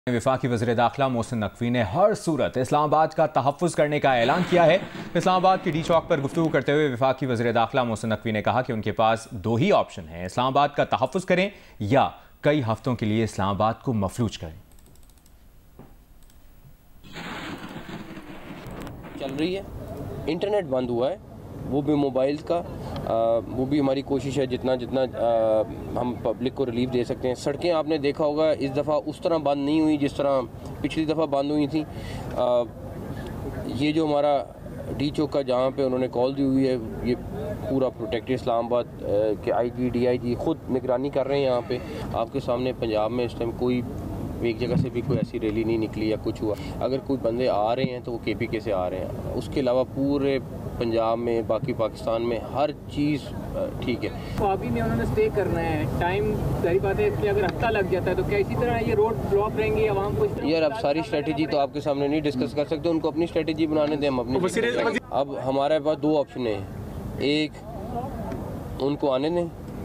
वफाकी वज़ीर दाखिला मोहसिन नकवी ने हर सूरत इस्लामाबाद का तहफ़्फ़ुज़ करने का ऐलान किया है। इस्लामाबाद की डी चौक पर गुफ्तगू करते हुए वफाकी वज़ीर दाखिला मोहसिन नकवी ने कहा कि उनके पास दो ही ऑप्शन हैं, इस्लामाबाद का तहफ़्फ़ुज़ करें या कई हफ्तों के लिए इस्लामाबाद को मफलूज करें। चल रही है, इंटरनेट बंद हुआ है, वो भी मोबाइल का, वो भी हमारी कोशिश है जितना हम पब्लिक को रिलीफ दे सकते हैं। सड़कें आपने देखा होगा इस दफ़ा उस तरह बंद नहीं हुई जिस तरह पिछली दफ़ा बंद हुई थी। ये जो हमारा डी चौक का जहाँ पे उन्होंने कॉल दी हुई है, ये पूरा प्रोटेक्टेड इस्लामाबाद के आईजी डीआईजी खुद निगरानी कर रहे हैं। यहाँ पे आपके सामने पंजाब में इस टाइम कोई एक जगह से भी कोई ऐसी रैली नहीं निकली या कुछ हुआ। अगर कोई बंदे आ रहे हैं तो वो केपीके से आ रहे हैं, उसके अलावा पूरे पंजाब में बाकी पाकिस्तान में हर चीज़ ठीक है। अभी में उन्होंने स्टे करना है, टाइम सारी बात है कि अगर हफ्ता लग जाता है तो क्या इसी तरह ये रोड ब्लॉक रहेंगे आवाम को? यार अब सारी स्ट्रेटजी तो आपके सामने नहीं डिस्कस कर सकते, उनको अपनी स्ट्रेटजी बनाने दें, हम अपनी। अब हमारे पास दो ऑप्शन है, एक उनको आने दें,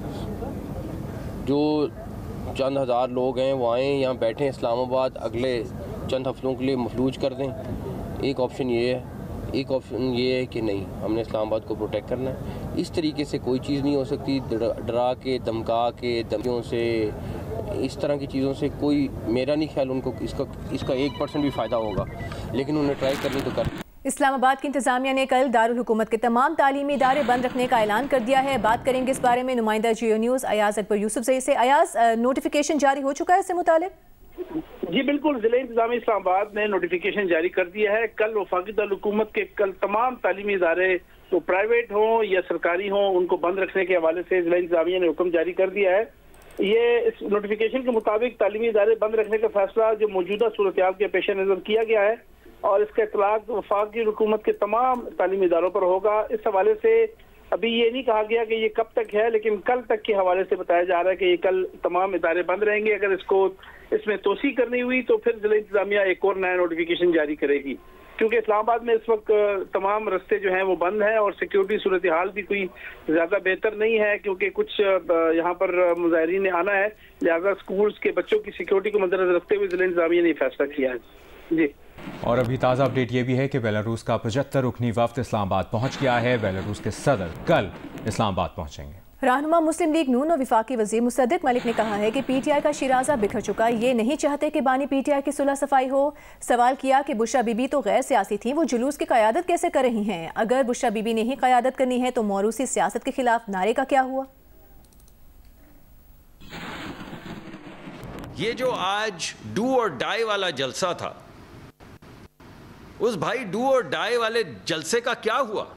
जो चंद हज़ार लोग हैं वो आएँ यहाँ बैठें इस्लामाबाद, अगले चंद हफ्तों के लिए मफलूज कर दें। एक ऑप्शन ये है, एक ऑप्शन ये है कि नहीं, हमने इस्लामाबाद को प्रोटेक्ट करना है। इस तरीके से कोई चीज़ नहीं हो सकती, डरा के धमका के धमकियों से, इस तरह की चीज़ों से कोई, मेरा नहीं ख्याल उनको इसका 1% भी फ़ायदा होगा, लेकिन उन्हें ट्राई करनी तो कर। इस्लामाबाद की इंतजामिया ने कल दारुल हुकूमत के तमाम तालीमी इदारे बंद रखने का ऐलान कर दिया है। बात करेंगे इस बारे में नुमाइंदा जियो न्यूज़ अयाज अकबर यूसुफ से। अयाज, नोटिफिकेशन जारी हो चुका है इससे मुतालिक? जी बिल्कुल, जिले इंतजामी इस्लामाबाद ने नोटिफिकेशन जारी कर दिया है। कल वफाकी दारुल हुकूमत के तमाम तालीमी इदारे, तो प्राइवेट हों या सरकारी हों, उनको बंद रखने के हवाले से जिला इंतजामिया ने हुक्म जारी कर दिया है। ये इस नोटिफिकेशन के मुताबिक तालीमी इदारे बंद रखने का फैसला जो मौजूदा सूरत हाल के पेश नज़र किया गया है और इसका इतलाक वफाकी हुकूमत के तमाम तालीमी इदारों पर होगा। इस हवाले से अभी ये नहीं कहा गया कि ये कब तक है, लेकिन कल तक के हवाले से बताया जा रहा है कि ये कल तमाम इदारे बंद रहेंगे। अगर इसमें तोसी करनी हुई तो फिर जिला इंतजामिया एक और नया नोटिफिकेशन जारी करेगी, क्योंकि इस्लामाबाद में इस वक्त तमाम रास्ते जो हैं वो बंद हैं और सिक्योरिटी सूरत हाल भी कोई ज़्यादा बेहतर नहीं है, क्योंकि कुछ यहाँ पर मुजाहिरीन ने आना है, लिहाजा स्कूल्स के बच्चों की सिक्योरिटी को मद्देनजर रखते हुए जिला इंतजामिया ने फैसला किया है। जी, और अभी ताज़ा अपडेट ये भी है कि बेलारूस का 75 रुकनी वफ्द इस्लामाबाद पहुंच गया है। बेलारूस के सदर कल इस्लामाबाद पहुंचेंगे। रहनुमा मुस्लिम लीग नून और वफाकी वज़ीर मुसद्दिक मलिक ने कहा है कि पीटीआई का शिराजा बिखर चुका, ये नहीं चाहते कि बानी पीटीआई की सुलह सफाई हो। सवाल किया कि बुशरा बीबी तो गैर सियासी थी, वो जुलूस की क़यादत कैसे कर रही हैं? अगर बुशरा बीबी ने ही क़यादत करनी है तो मौरूसी सियासत के खिलाफ नारे का क्या हुआ? ये जो आज डू और डाई वाला जलसा था, उस भाई डू और डाई वाले जलसे का क्या हुआ?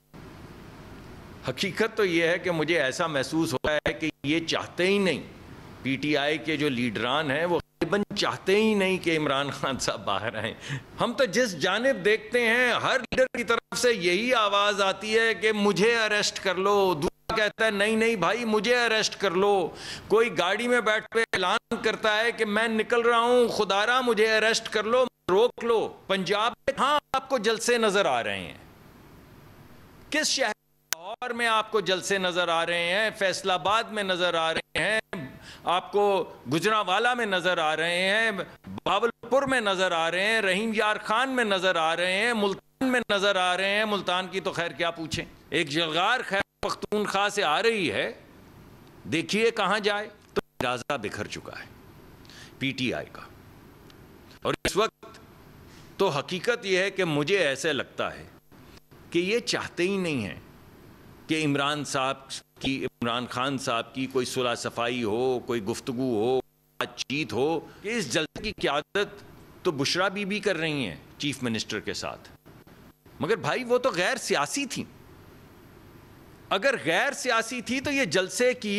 हकीकत तो ये है कि मुझे ऐसा महसूस हो रहा है कि ये चाहते ही नहीं, पीटीआई के जो लीडरान हैं वो गरीबन चाहते ही नहीं कि इमरान खान साहब बाहर आए। हम तो जिस जानिब देखते हैं हर लीडर की तरफ से यही आवाज़ आती है कि मुझे अरेस्ट कर लो, दूसरा कहता है नहीं नहीं भाई मुझे अरेस्ट कर लो, कोई गाड़ी में बैठ पे ऐलान करता है कि मैं निकल रहा हूँ, खुदारा मुझे अरेस्ट कर लो, रोक लो। पंजाब में हाँ आपको जलसे नजर आ रहे हैं, किस शहर और में आपको जलसे नजर आ रहे हैं? फैसलाबाद में नजर आ रहे हैं, आपको गुजरांवाला में नजर आ रहे हैं, बावलपुर में नजर आ रहे हैं, रहीम यार खान में नजर आ रहे हैं, मुल्तान में नजर आ रहे हैं। मुल्तान की तो खैर क्या पूछें, एक जलगार खैर पख्तूनख्वा से आ रही है, देखिए कहां जाए। तो राजा बिखर चुका है पीटीआई का, और इस वक्त तो हकीकत यह है कि मुझे ऐसे लगता है कि ये चाहते ही नहीं है कि इमरान खान साहब की कोई सुलह सफाई हो, कोई गुफ्तगू हो, बातचीत हो। कि इस जलसे की क़यादत तो बुशरा बीबी कर रही हैं चीफ मिनिस्टर के साथ, मगर भाई वो तो गैर सियासी थी। अगर गैर सियासी थी तो ये जलसे की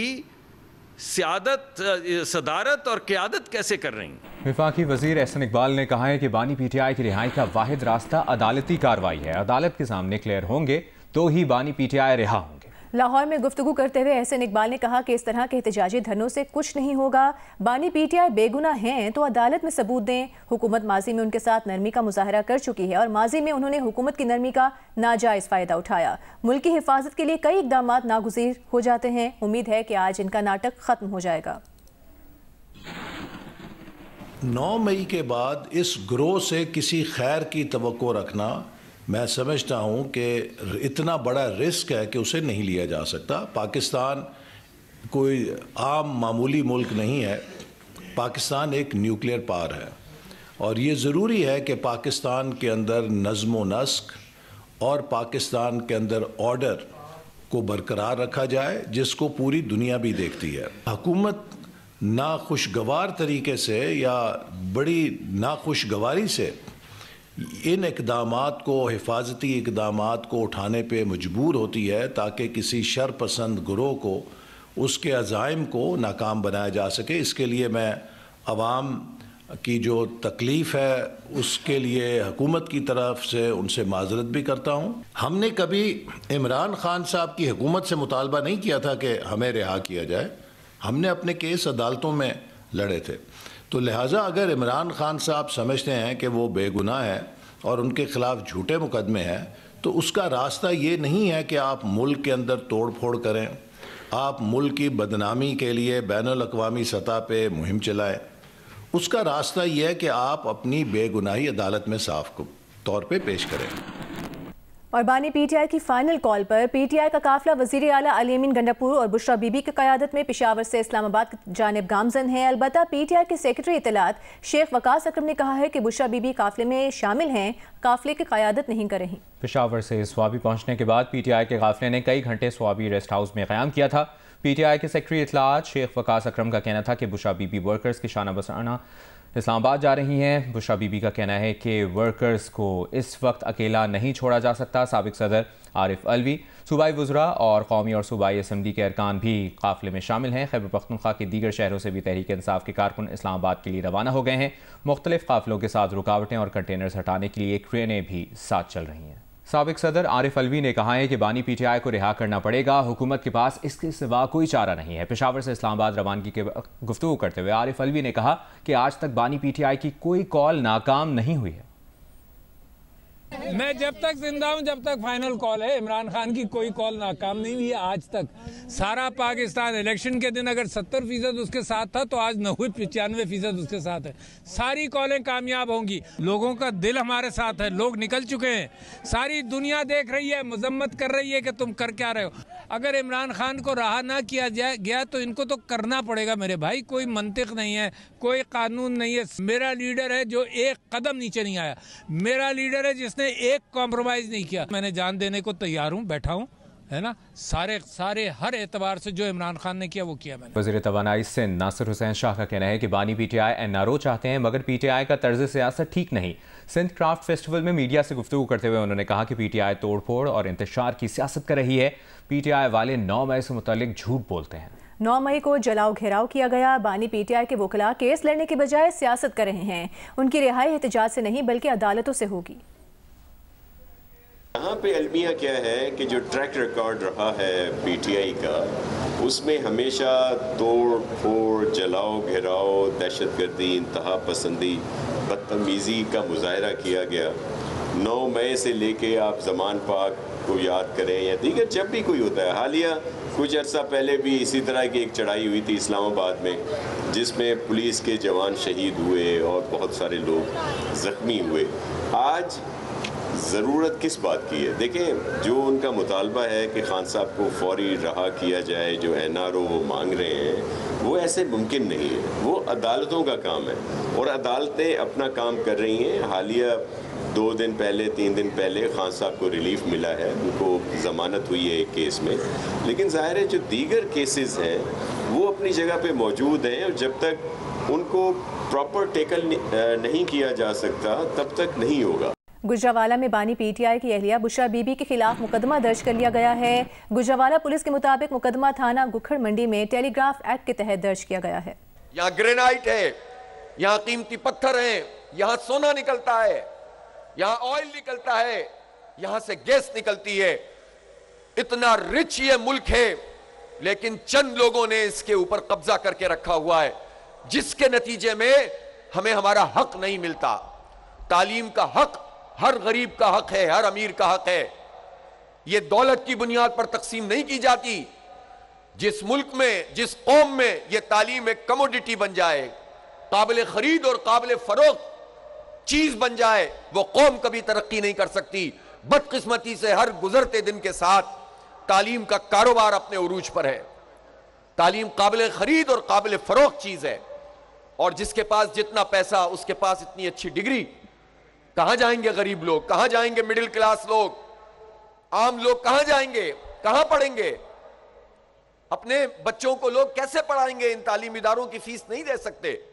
सदारत और क़यादत कैसे कर रही हैं? वफाकी वज़ीर एहसन इकबाल ने कहा है कि बानी पीटीआई की रिहाई का वाहिद रास्ता अदालती कार्रवाई है। अदालत के सामने क्लियर होंगे तो ही बानी पीटीआई रिहा होंगे। लाहौर में गुफ्तगू करते हुए एहसन इकबाल ने कहा कि इस तरह के एहतजाजी धरनों से कुछ नहीं होगा। बानी पीटीआई बेगुनाह हैं तो अदालत में सबूत दें। हुकूमत माजी में उनके साथ नरमी का मुजाहरा कर चुकी है और माजी में उन्होंने हुकूमत की नरमी का नाजायज़ फ़ायदा उठाया। मुल्क की हिफाजत के लिए कई इक़दाम नागुज़ीर हो जाते हैं। उम्मीद है कि आज इनका नाटक ख़त्म हो जाएगा। 9 مئی کے بعد اس گروہ سے کسی خیر کی توقع رکھنا میں سمجھتا ہوں کہ اتنا بڑا رسک ہے کہ اسے نہیں لیا جا سکتا. پاکستان کوئی عام معمولی ملک نہیں ہے. پاکستان ایک نیوکلیئر پاور ہے اور یہ ضروری ہے کہ پاکستان کے اندر نظم و نسق اور پاکستان کے اندر آرڈر کو برقرار رکھا جائے, جس کو پوری دنیا بھی دیکھتی ہے. حکومت ناخوشگوار طریقے سے یا بڑی ناخوشگواری سے ان اقدامات کو, حفاظتی اقدامات کو اٹھانے پہ مجبور ہوتی ہے تاکہ کسی شر پسند گروہ کو اس کے عزائم کو ناکام بنایا جا سکے. اس کے لیے میں عوام کی جو تکلیف ہے اس کے لیے حکومت کی طرف سے ان سے معذرت بھی کرتا ہوں. ہم نے کبھی عمران خان صاحب کی حکومت سے مطالبہ نہیں کیا تھا کہ ہمیں رہا کیا جائے. ہم نے اپنے کیس عدالتوں میں لڑے تھے. تو لہٰذا اگر عمران خان صاحب سمجھتے ہیں کہ وہ بے گناہ ہیں اور ان کے خلاف جھوٹے مقدمے ہیں تو اس کا راستہ یہ نہیں ہے کہ آپ ملک کے اندر توڑ پھوڑ کریں, آپ ملک کی بدنامی کے لیے بین الاقوامی سطح پہ مہم چلائیں. اس کا راستہ یہ ہے کہ آپ اپنی بے گناہی عدالت میں صاف طور پہ پیش کریں. اور بانی پی ٹی آئی کی فائنل کال پر پی ٹی آئی کا قافلہ وزیر اعلیٰ علی امین گنڈاپور اور بشرا بی بی کی قیادت میں پشاور سے اسلام آباد کی جانب گامزن ہے. البتہ پی ٹی آئی کے سیکرٹری اطلاعات شیخ وقاص اکرم نے کہا ہے کہ بشرا بی بی قافلے میں شامل ہیں, قافلے کی قیادت نہیں کر رہی. پشاور سے سوابی پہنچنے کے بعد پی ٹی آئی کے قافلے نے کئی گھنٹے سوابی ریسٹ ہاؤس میں قیام کیا تھا. پی ٹی آئی کے سیکرٹری اطلاعات شیخ وقاص اکرم کا کہنا تھا کہ بشرا بی بی ورکرز کی شانہ بشانہ اسلام آباد جا رہی ہیں. بشرا بی بی کا کہنا ہے کہ ورکرز کو اس وقت اکیلا نہیں چھوڑا جا سکتا. سابق صدر عارف الوی, صوبائی وزراء اور قومی اور صوبائی اسمبلی کے ارکان بھی قافلے میں شامل ہیں. خیبر پختونخوا کے دیگر شہروں سے بھی تحریک انصاف کے کارکن اسلام آباد کے لیے روانہ ہو گئے ہیں. مختلف قافلوں کے ساتھ رکاوٹیں اور کنٹینرز ہٹانے کے لیے ٹرینیں بھی ساتھ چل رہی ہیں. سابق صدر عارف الوی نے کہا ہے کہ بانی پی ٹی آئی کو رہا کرنا پڑے گا, حکومت کے پاس اس کے سوا کوئی چارہ نہیں ہے. پشاور سے اسلام آباد روانگی کے گفتگو کرتے ہوئے عارف الوی نے کہا کہ آج تک بانی پی ٹی آئی کی کوئی کال ناکام نہیں ہوئی ہے. میں جب تک زندہ ہوں جب تک فائنل کال ہے. عمران خان کی کوئی کال ناکام نہیں ہوئی ہے آج تک. سارا پاکستان الیکشن کے دن اگر 70% اس کے ساتھ تھا تو آج 90-95% اس کے ساتھ ہے. ساری کالیں کامیاب ہوں گی. لوگوں کا دل ہمارے ساتھ ہے, لوگ نکل چکے ہیں, ساری دنیا دیکھ رہی ہے, مذمت کر رہی ہے کہ تم کر کیا رہے ہو. اگر عمران خان کو رہا نہ کیا گیا تو ان کو تو کرنا پڑے گا میرے بھائی. کوئی منطق نہیں ہے, کوئی قانون نہیں ہے. میرا لیڈر ہے جو ایک قدم نیچے نہیں آیا. میرا لیڈر ہے جس نے ایک کمپرومائز نہیں کیا. میں نے جان دینے کو تیار ہوں, بیٹھا ہوں, ہے نا. سارے ہر اعتبار سے جو عمران خان نے کیا وہ کیا میں نے. وزیر توانائی سندھ ناصر حسین شاہ کا کہنا ہے کہ بانی P T I N R O چاہتے ہیں مگر پی ٹی آئی کا طرز سیاست ٹھیک نہیں. سندھ کرافٹ فیسٹیول میں میڈیا سے گفتگو کرتے ہوئے انہوں نے کہا کہ پی ٹی آئی توڑ پھوڑ اور انتشار کی سیاست کر رہی ہے. پی ٹی آئی والے 9 مئی سے متعلق جھوٹ بولتے ہیں. 9 مئی کو جلاؤ گھیراؤ کیا گیا. بانی پی ٹی آئی کے وکلاء کیس لڑنے کے بجائے سیاست کر رہے ہیں. ان کی رہائی احتجاج سے نہیں بلکہ عدالتوں سے ہوگی. یہاں پہ المیہ کیا ہے کہ جو ٹریک ریکارڈ رہا ہے پی ٹی آئی کا, اس میں ہمیشہ توڑ پھوڑ, جلاؤ گھیراؤ, دہشت گردی, انتہا پسندی, بدتمیزی کا مظاہرہ کیا گیا. 9 مئی سے لے کے آپ زمان پاک کو یاد کریں یا دیگر جب بھی کوئی ہوتا ہے. حالیہ کچھ عرصہ پہلے بھی اسی طرح کی ایک چڑھائی ہوئی تھی اسلام آباد میں جس میں پولیس کے جوان شہید ہوئے اور بہت سارے لوگ زخمی ہوئے. آج ضرورت کس بات کی ہے؟ دیکھیں, جو ان کا مطالبہ ہے کہ خان صاحب کو فوری رہا کیا جائے, جو این آر او وہ مانگ رہے ہیں, وہ ایسے ممکن نہیں ہے. وہ عدالتوں کا کام ہے اور عدالتیں اپنا کام کر رہی ہیں. حالیہ 2 دن پہلے 3 دن پہلے خان صاحب کو ریلیف ملا ہے, ان کو ضمانت ہوئی ہے ایک کیس میں. لیکن ظاہر ہے جو دیگر کیسز ہیں وہ اپنی جگہ پہ موجود ہیں, اور جب تک ان کو پراپر ٹیکل نہیں کیا جا سکتا تب تک نہیں ہوگا. گجرانوالہ میں بانی پی ٹی آئی کی اہلیہ بشرا بی بی کے خلاف مقدمہ درج کر لیا گیا ہے. گجرانوالہ پولیس کے مطابق مقدمہ تھانہ گکھڑ منڈی میں ٹیلی گراف ایکٹ کے تحت درج کیا گیا ہے. یہاں گرینائٹ ہے, یہاں قیمتی پتھر ہیں, یہاں سونا نکلتا ہے, یہاں آئل نکلتا ہے, یہاں سے گیس نکلتی ہے. اتنا رچ یہ ملک ہے لیکن چند لوگوں نے اس کے اوپر قبضہ کر کے رکھا ہوا ہے, جس کے نتیجے میں ہمیں ہمارا حق نہیں ملتا. تعلیم کا حق ہر غریب کا حق ہے, ہر امیر کا حق ہے. یہ دولت کی بنیاد پر تقسیم نہیں کی جاتی. جس ملک میں, جس قوم میں یہ تعلیم ایک کموڈٹی بن جائے, قابل خرید اور قابل فروخت چیز بن جائے، وہ قوم کبھی ترقی نہیں کر سکتی۔ بدقسمتی سے ہر گزرتے دن کے ساتھ تعلیم کا کاروبار اپنے عروج پر ہے۔ تعلیم قابل خرید اور قابل فروخت چیز ہے، اور جس کے پاس جتنا پیسہ، اس کے پاس اتنی اچھی ڈگری۔ کہاں جائیں گے غریب لوگ؟ کہاں جائیں گے مڈل کلاس لوگ؟ عام لوگ کہاں جائیں گے؟ کہاں پڑھیں گے؟ اپنے بچوں کو لوگ کیسے پڑھائیں گے؟ ان تعلیمی اداروں کی فیس نہیں دے سکتے۔